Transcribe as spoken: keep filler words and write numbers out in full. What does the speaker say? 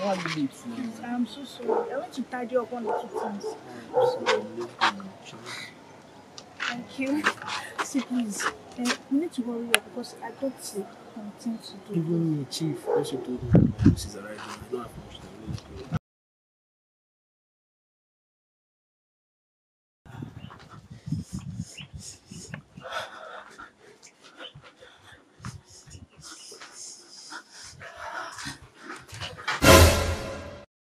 why are you late now? I'm so sorry. I want to tidy up one or two things. Thank you. See, please, uh, we need to hurry up because I got something to do. Even me, Chief, also told me that my boss is arriving.